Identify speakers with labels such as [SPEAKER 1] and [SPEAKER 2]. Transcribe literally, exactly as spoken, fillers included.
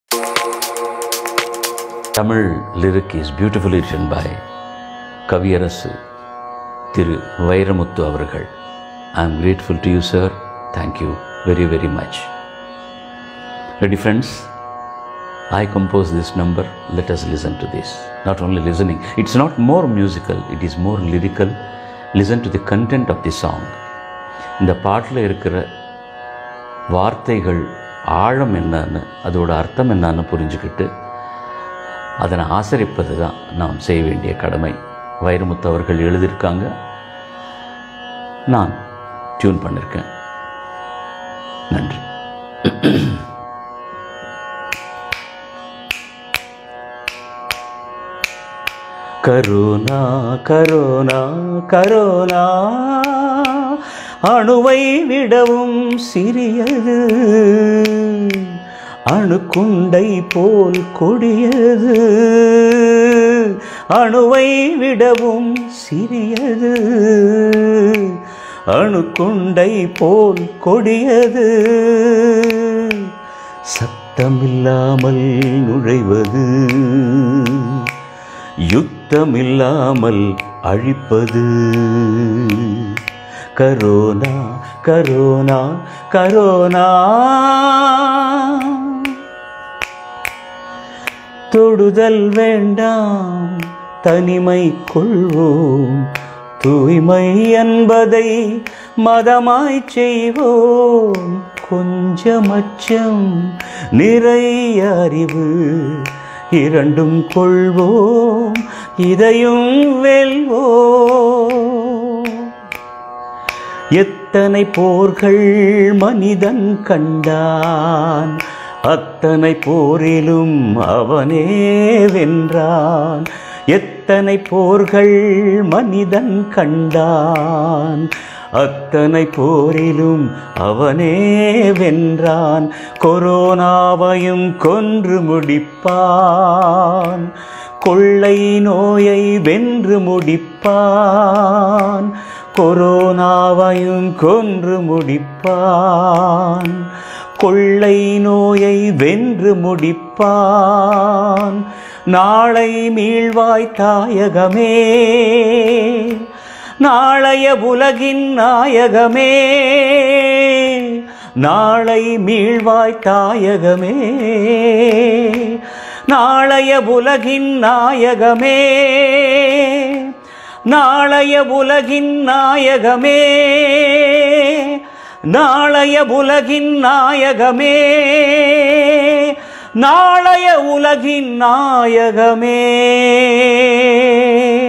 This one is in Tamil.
[SPEAKER 1] Tamil lyric is beautifully written by Kaviyarasu Thiru Vairamuthu avargal. I am grateful to you, sir. Thank you very very much. Ready, friends? I composed this number. Let us listen to this. Not only listening, it's not more musical, it is more lyrical. Listen to the content of the song. இந்த பாட்டில் இருக்கிற வார்த்தைகள் ஆழம் என்னன்னு, அதோட அர்த்தம் என்னன்னு புரிஞ்சுக்கிட்டு அதனை ஆசரிப்பது தான் நாம் செய்ய வேண்டிய கடமை. வைரமுத்து அவர்கள் எழுதியிருக்காங்க, நான் டியூன் பண்ணியிருக்கேன். நன்றி. கரோனா கரோனா கரோனா அணுவை விடவும் சிறியது, அணுக்குண்டை போல் கொடியது. அணுவை விடவும் சிறியது, அணுக்குண்டை போல் கொடியது. சத்தமில்லாமல் நுழைவது, யுத்தமில்லாமல் அழிப்பது. Corona corona corona. தொடுதல் வேண்டாம், தனிமை கொள்வோம். தூய்மை என்பதை மதமாய் செய்வோம். கொஞ்சம் அச்சம், நிறைய அறிவு, இரண்டும் கொள்வோம், இதையும் வெல்வோம். எத்தனை போர்கள் மனிதன் கண்டான், அத்தனை போரிலும் அவனே வென்றான். எத்தனை போர்கள் மனிதன் கண்டான், அத்தனை போரிலும் அவனே வென்றான். கொரோனாவையும் கொன்று முடிப்பான், கொள்ளை நோயை வென்று முடிப்பான். கொரோனாவையும் கொன்று முடிப்பான், கொள்ளை நோயை வென்று முடிப்பான். நாளை மீள்வாய் தாயகமே, நாளைய உலகின் நாயகமே. நாளை மீள்வாய் தாயகமே, நாளைய உலகின் நாயகமே. நாளைய உலகின் நாயகமே, நாளைய உலகின் நாயகமே. நாளைய உலகின் நாயகமே.